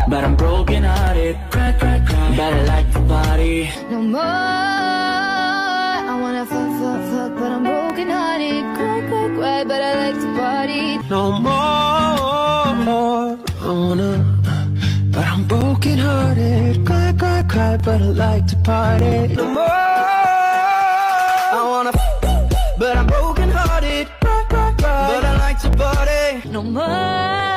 but I'm broken hearted. Cry, cry, cry, but I like to party. No more. I wanna fuck, fuck, fuck, but I'm broken hearted. Cry, cry, cry, but I like to party. No more. I wanna, but I'm broken hearted. Cry, cry, cry, but I like to party. No more. I wanna, but I'm broken hearted. Cry, cry, cry, but I like to party. No more.